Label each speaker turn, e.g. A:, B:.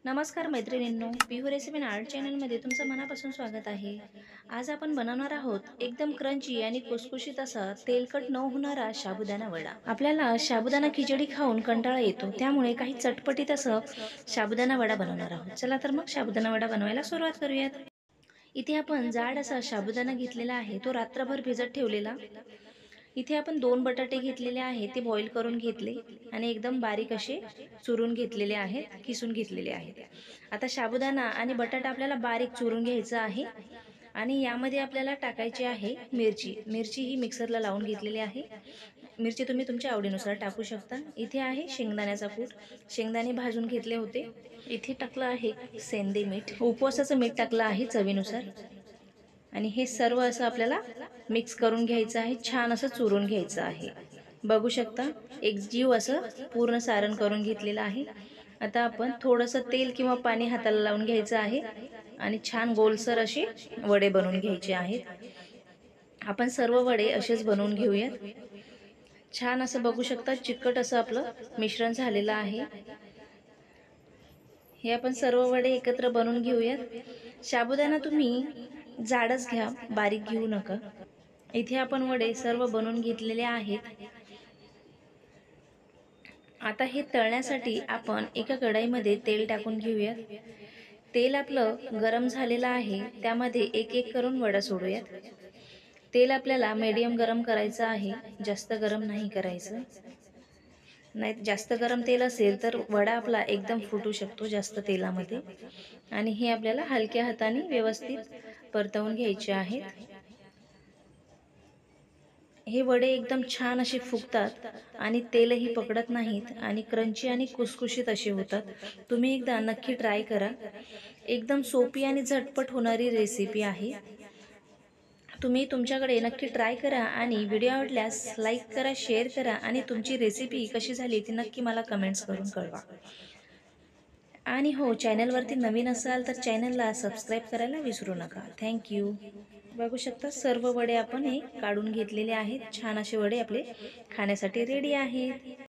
A: नमस्कार मैत्रिणींनो, पिहू recipe and art चॅनलमध्ये तुमचं मनापासून स्वागत आहे। आज आपण बनवणार आहोत एकदम क्रंची आणि कुसकुशीत असा तेलकट न होणारा साबुदाणा वडा। आपल्याला साबुदाणा खिचडी खाऊन कंटाळा येतो, त्यामुळे काही चटपटीत असं साबुदाणा वडा बनवणार आहोत। चला तर मग साबुदाणा वडा बनवायला सुरुवात करूयात। इथे आपण जाड असा साबुदाणा घेतलेला आहे, तो रात्रभर भिजत ठेवलेला। इथे आपण 2 बटाटे घेतलेले आहेत, ते बॉईल करून घेतले आणि एकदम बारीक असे चुरून घेतलेले आहेत, किसून घेतलेले आहेत। आता साबुदाणा आणि बटाटा आपल्याला बारीक चुरून घ्यायचा आहे आणि यामध्ये आपल्याला टाकायची आहे मिरची। मिरची ही मिक्सरला लावून घेतलेली आहे। मिरची तुम्ही तुमच्या आवडीनुसार टाकू शकता। इथे आहे शेंगदाण्याचा कूट, शेंगदाणे भाजून घेतले होते। इथे टाकलं आहे सेंदे मीठ, उपवासाचं मीठ टाकलं आहे चवीनुसार। आणि हे सर्व असं आपल्याला मिक्स करून घ्यायचं आहे, छान असं चुरून घ्यायचं आहे। बघू शकता एकजीव असं पूर्ण सारण करून घेतलेलं आहे। आता आपण थोडंसं तेल किंवा पाणी हाताला लावून घ्यायचं आहे आणि छान गोलसर असे वडे बनवून घ्यायचे आहेत। आपण सर्व वडे असेच बनवून घेऊयात। छान असं बघू शकता चिकट असं आपलं मिश्रण झालेलं आहे। हे आपण सर्व वडे एकत्र बनवून घेऊयात। साबुदाणा तुम्ही जाडच घ्या, बारीक घेऊ नका। इथे आपण वडे सर्व बनवून घेतलेले आहेत। आता हे तळण्यासाठी आपण एका कढईमध्ये तेल टाकून घेऊयात। तेल आपलं गरम झालेलं आहे, त्यामध्ये एक एक करून वडा सोडूयात। तेल आपल्याला मीडियम गरम करायचं आहे, जास्त गरम नाही करायचं। नाही जास्त गरम तेल असेल तर वडा आपला एकदम फुटू शकतो जास्त तेलामध्ये। आणि हे आपल्याला हलक्या हाताने व्यवस्थित परतवून घ्यायचे आहेत। हे वडे एकदम छान असे फुगतात आणि तेलही पकडत नाहीत आणि क्रंची आणि कुसकुशीत असे होतात। तुम्ही एकदा नक्की ट्राय करा। एकदम सोपी आणि झटपट होणारी रेसिपी आहे। तुम्ही तुमच्याकडे नक्की ट्राय करा आणि व्हिडिओ आवडल्यास लाईक करा, शेअर करा आणि तुमची रेसिपी कशी झाली ती नक्की मला कमेंट्स करून कळवा। आणि हो, चॅनलवरती नवीन असाल तर चॅनलला सबस्क्राईब करायला विसरू नका। थँक्यू। बघू शकता सर्व वडे आपण हे काढून घेतलेले आहेत। छान असे वडे आपले खाण्यासाठी रेडी आहेत।